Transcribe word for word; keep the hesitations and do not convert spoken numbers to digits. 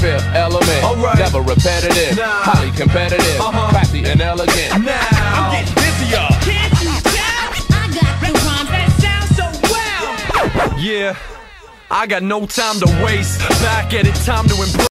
Fifth element, Alright. never repetitive, Nah. highly competitive, Uh-huh. classy and elegant. Now I'm getting busy, y'all. Can't you tell? I got the rhymes that sound so well. Yeah, I got no time to waste. Back at it, time to embrace.